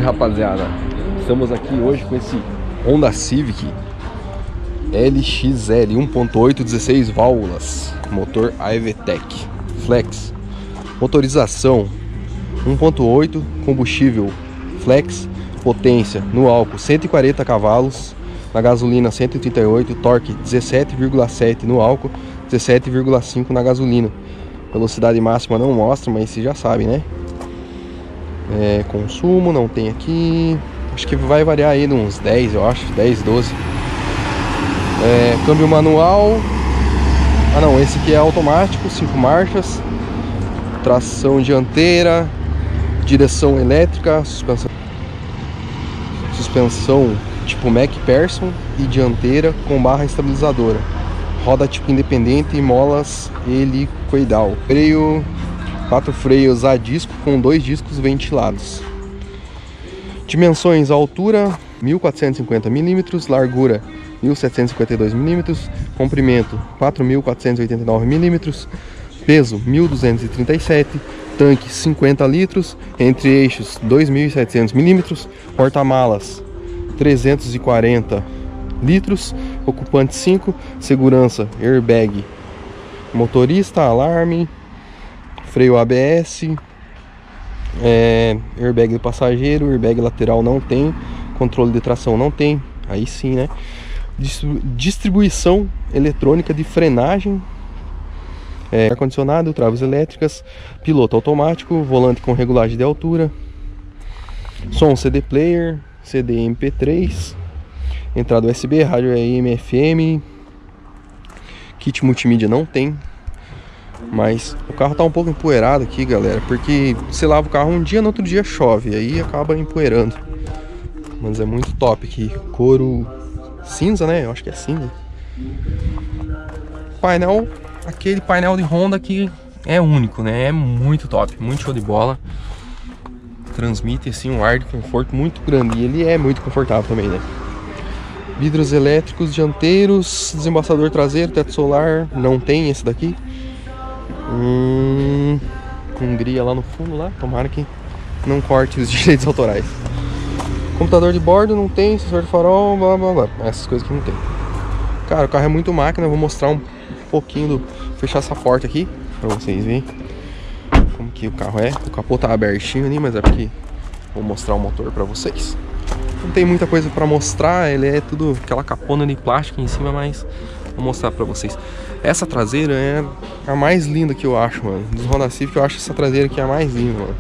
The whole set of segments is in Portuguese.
rapaziada, estamos aqui hoje com esse Honda Civic LXL 1.8, 16 válvulas, motor AEV-TEC Flex, motorização 1.8, combustível Flex, potência no álcool 140 cavalos, na gasolina 138, torque 17,7 no álcool, 17,5 na gasolina. Velocidade máxima não mostra, mas vocês já sabem, né? Consumo não tem aqui. Acho que vai variar aí de uns 10, eu acho, 10, 12. Câmbio manual. Ah não, esse aqui é automático, 5 marchas. Tração dianteira, direção elétrica, suspensão tipo MacPherson e dianteira com barra estabilizadora. Roda tipo independente e molas helicoidal. Freio, 4 freios a disco com 2 discos ventilados. Dimensões: altura 1450 mm, largura 1752 mm, comprimento 4489 mm, peso 1237, tanque 50 litros, entre eixos 2700 mm, porta-malas 340 litros, ocupante 5, segurança airbag, motorista, alarme, freio ABS, airbag do passageiro, airbag lateral não tem, controle de tração não tem, aí sim, né? Distribuição eletrônica de frenagem, ar-condicionado, travas elétricas, piloto automático, volante com regulagem de altura, som CD player, CD MP3, entrada USB, rádio AM, FM, kit multimídia não tem. Mas o carro tá um pouco empoeirado aqui, galera, porque você lava o carro um dia, no outro dia chove, aí acaba empoeirando. Mas é muito top aqui, couro cinza, né? Eu acho que é cinza. Painel, aquele painel de Honda que é único, né? É muito top, muito show de bola. Transmite assim um ar de conforto muito grande e ele é muito confortável também, né? Vidros elétricos dianteiros, desembaçador traseiro, teto solar, não tem esse daqui. Hungria lá no fundo lá, tomara que não corte os direitos autorais. Computador de bordo não tem, sensor de farol, blá blá blá, essas coisas que não tem. Cara, o carro é muito máquina, vou mostrar um pouquinho do... fechar essa porta aqui pra vocês verem como que o carro é. O capô tá abertinho ali, mas é porque vou mostrar o motor pra vocês. Não tem muita coisa pra mostrar, ele é tudo aquela capona de plástico em cima, mas vou mostrar pra vocês. Essa traseira é a mais linda que eu acho, mano. Dos Honda Civic eu acho essa traseira aqui a mais linda, mano.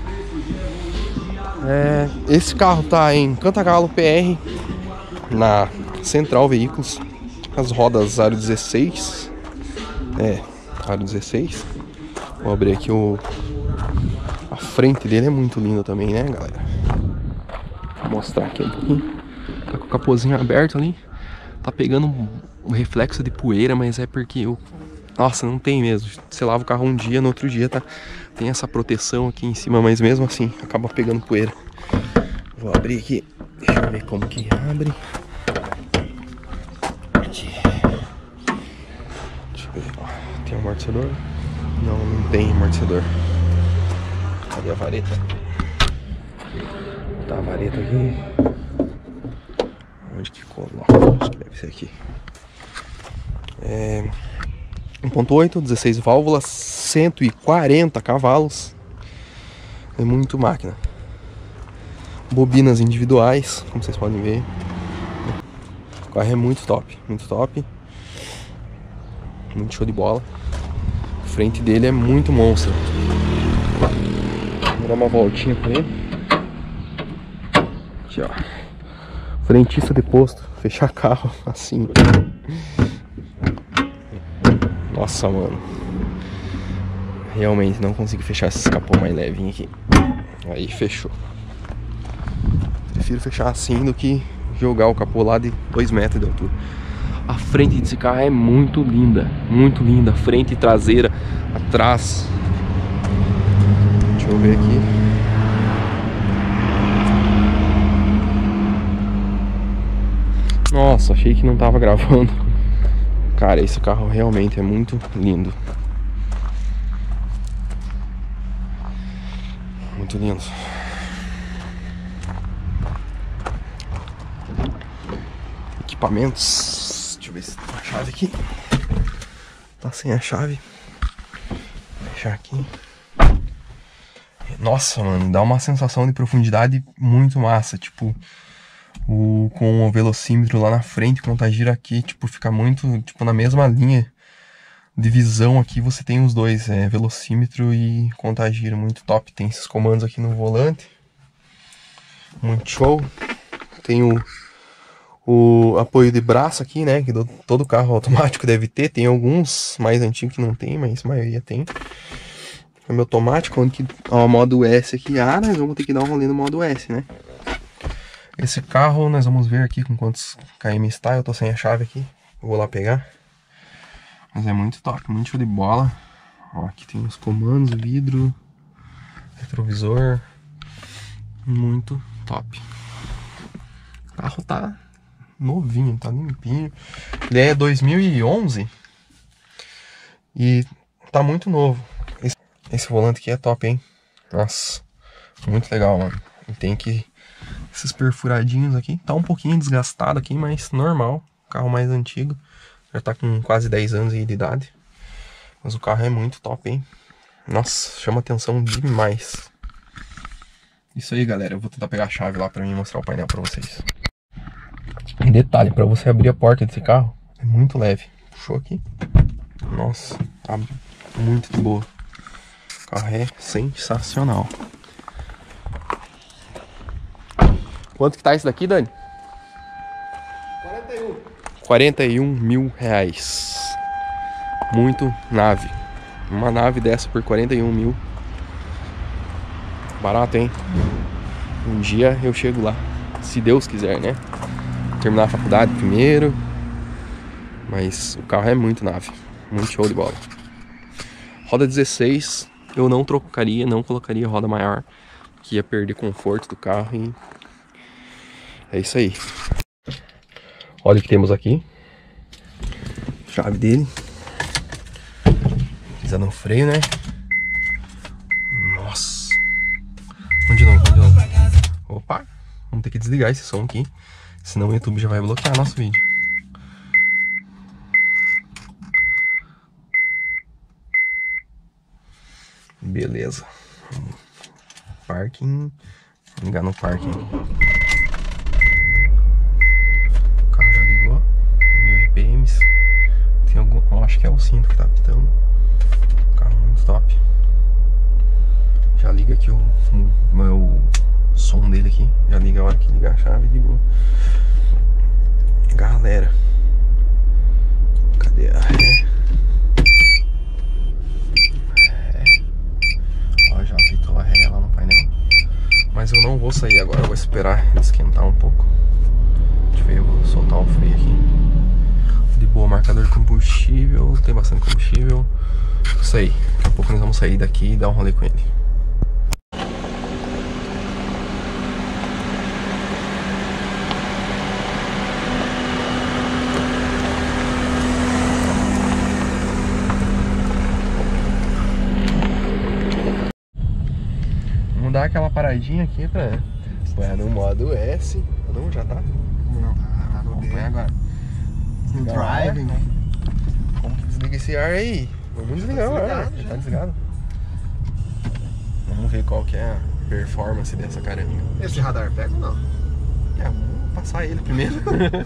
Esse carro tá em Cantagalo PR, na Central Veículos. As rodas aro 16. Aro 16. Vou abrir aqui a frente dele é muito linda também, né, galera? Vou mostrar aqui um pouquinho. Tá com o capôzinho aberto ali. Tá pegando um reflexo de poeira, mas é porque nossa, não tem mesmo. Você lava o carro um dia, no outro dia tem essa proteção aqui em cima, mas mesmo assim acaba pegando poeira. Vou abrir aqui. Deixa eu ver como que abre. Aqui. Deixa eu ver. Tem amortecedor? Não tem amortecedor. Cadê a vareta? Tá a vareta aqui. Onde que coloca? Acho que deve ser aqui. 1.8, 16 válvulas, 140 cavalos. É muito máquina. Bobinas individuais, como vocês podem ver. O carro é muito top, muito top. Muito show de bola. A frente dele é muito monstro. Vou dar uma voltinha pra ele. Aqui, ó. Frentista de posto, fechar carro assim. Nossa, mano. Realmente não consigo fechar esse capô mais levinho aqui. Aí fechou. Prefiro fechar assim do que jogar o capô lá de 2 metros de altura. A frente desse carro é muito linda. Muito linda. Frente e traseira. Atrás. Deixa eu ver aqui. Nossa, achei que não tava gravando. Cara, esse carro realmente é muito lindo. Muito lindo. equipamentos. Deixa eu ver se tem uma chave aqui. Tá sem a chave. Vou fechar aqui. Nossa, mano, dá uma sensação de profundidade muito massa. Tipo, com o velocímetro lá na frente, quando tá gira aqui, tipo, fica muito, tipo, na mesma linha de visão aqui. Você tem os dois, velocímetro e contagiro, muito top. Tem esses comandos aqui no volante, muito show. Tem o apoio de braço aqui, né, que todo carro automático deve ter. Tem alguns mais antigos que não tem, mas a maioria tem. Câmbio automático, onde ó, modo S aqui. Ah, nós vamos ter que dar um rolê no modo S, né? Esse carro nós vamos ver aqui com quantos km está. Eu tô sem a chave aqui, vou lá pegar. Mas é muito top, muito show de bola. Ó, aqui tem os comandos, vidro, retrovisor. Muito top. O carro tá novinho, tá limpinho. Ele é 2011 e tá muito novo. Esse volante aqui é top, hein? Nossa, muito legal, mano. E tem que... esses perfuradinhos aqui. Tá um pouquinho desgastado aqui, mas normal. Carro mais antigo. Já tá com quase 10 anos aí de idade. Mas o carro é muito top, hein? Nossa, chama atenção demais. Isso aí, galera. Eu vou tentar pegar a chave lá pra mim mostrar o painel pra vocês. E detalhe, pra você abrir a porta desse carro, é muito leve. Puxou aqui. Nossa, abre muito de boa. O carro é sensacional. Quanto que tá isso daqui, Dani? 41 mil reais. Muito nave. Uma nave dessa por 41 mil. Barato, hein? Um dia eu chego lá, se Deus quiser, né? Terminar a faculdade primeiro. Mas o carro é muito nave. Muito show de bola. Roda 16. Eu não trocaria, não colocaria roda maior, que ia perder conforto do carro. E é isso aí. Olha o que temos aqui. Chave dele. Pisando no freio, né? Nossa. Vamos de novo, vamos de novo. Opa. Vamos ter que desligar esse som aqui, senão o YouTube já vai bloquear nosso vídeo. Beleza. Parking. Vou ligar no parking. O carro já ligou. 1000 RPMs. Tem algum... eu acho que é o cinto que tá apitando. Carro muito top. Já liga aqui o som dele aqui. Já liga a hora que ligar a chave. Ligou. Galera. Cadê a ré? Ó, já apitou a ré lá no painel. Mas eu não vou sair agora. Eu vou esperar ele esquentar um pouco. Deixa eu ver, eu vou soltar o freio aqui. De boa, marcador de combustível. Tem bastante combustível. Isso aí. Daqui a pouco nós vamos sair daqui e dar um rolê com ele. Vamos dar aquela paradinha aqui pra... Põe no modo S. Não, já tá? Não, tá no D. Põe agora. No driving. Como que desliga esse ar aí? Vamos desligar o ar. Já tá desligado. Vamos ver qual que é a performance dessa caranga. Esse radar pega ou não? Vamos passar ele primeiro.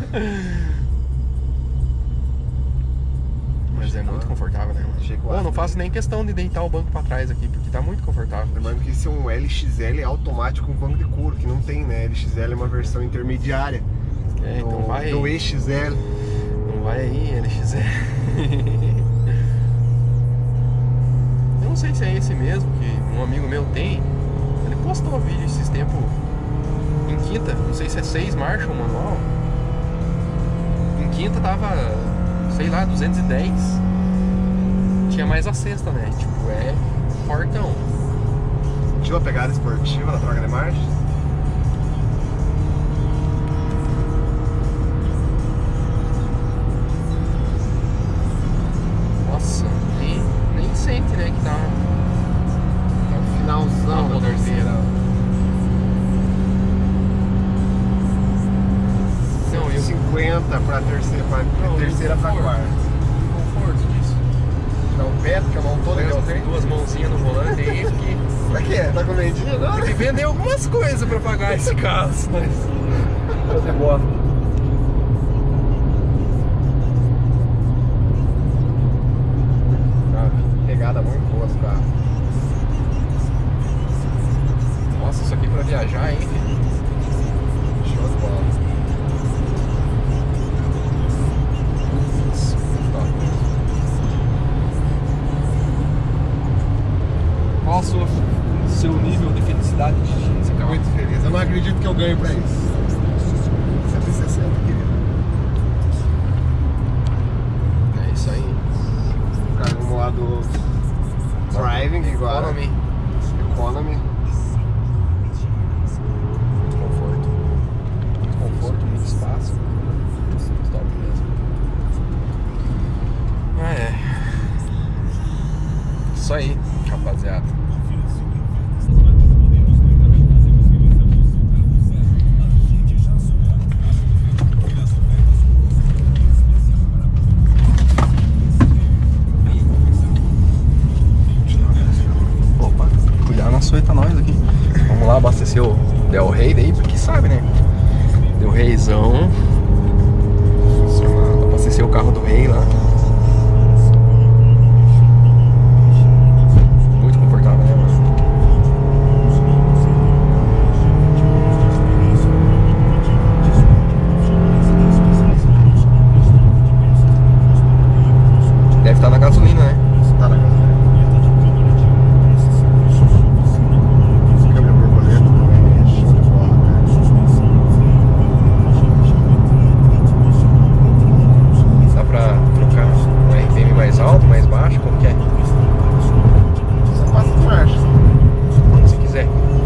Mas é muito confortável, né? Pô, não faço nem questão de deitar o banco pra trás aqui, porque tá muito confortável. Lembrando que esse é um LXL automático com banco de couro, que não tem, né? LXL é uma versão intermediária. Então vai do aí. EXL. Não vai aí, LXL. Eu não sei se é esse mesmo, que um amigo meu tem. Ele postou um vídeo esses tempos em quinta. Não sei se é 6 marcha ou manual. Em quinta tava, sei lá, 210. Tinha mais a sexta, né? Tipo, é fortão. Sentiu a pegada esportiva da troca de marchas? Nossa, nem sente, né, que tá É o finalzão da terceira. Não, eu... 50 terceira pra quarta. Conforto disso. Dá o pé, porque a mão toda Pega deu as trem. duas mãozinhas no volante aí, porque Pra quê? Tá com medinho agora? tem que vender algumas coisas pra pagar esse carro, mas fazer bosta. Pegada muito boa esse carro. Nossa, isso aqui pra viajar, hein, filho? Show de bola. Qual o seu nível de felicidade de dirigir esse carro? Muito feliz. Eu não acredito que eu ganhe pra isso. 160, querido. É isso aí. Ficar no modo driving agora. Economy. Economy. Muito conforto. Muito conforto, muito espaço. Top mesmo. Isso aí, rapaziada. Opa, cuidado na sueta nós aqui. Vamos lá abastecer o Del Rey daí, porque sabe, né? Del Reyzão. Abastecer o carro do rei lá. Muito confortável, né, mano? Deve estar na gasolina, né? Tá na gasolina. Câmera borboleta também é show de bola, cara. Dá pra trocar um RPM mais alto, mais baixo, como que é? Só passa de marcha. Se quiser.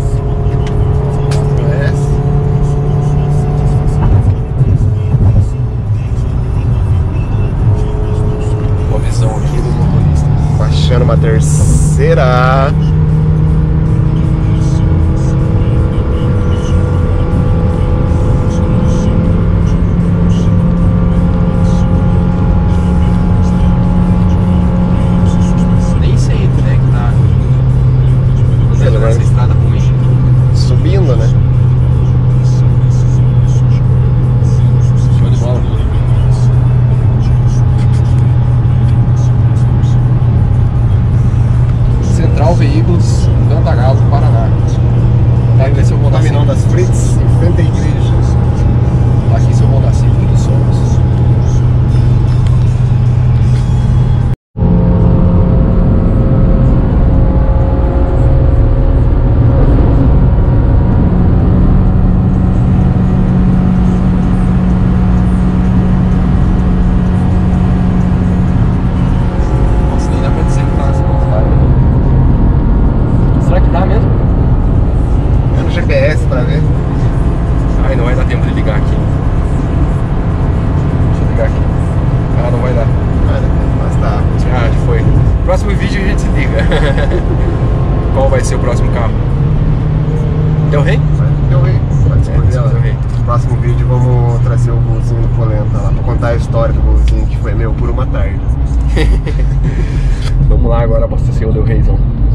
Boa visão aqui do motorista. Baixando uma terceira. Nem sei, né, que tá Pelo menos. nessa estrada ruim. Subindo, né? Show de bola. Central Veículos, Cantagalo, Paraná. Tá aqui seu Honda Caminhão Civic. das Fritz, em frente à igreja. Tá aqui seu Honda Civic dos sonhos. Nossa, nem dá pra dizer que tá nessa velocidade. Será que dá mesmo? É no GPS pra ver. Ai, não vai dar tempo de ligar aqui. Deixa eu ligar aqui. Ah, não vai dar. Mas tá. Ah, já foi. Próximo vídeo a gente se liga. Qual vai ser o próximo carro? Del Rey? Deu rei. Pode escolher Del ela. Rey. No próximo vídeo vamos trazer o golzinho do Polenta lá pra contar a história do golzinho que foi meu por uma tarde. Vamos lá agora abastecer o Del Reyzão.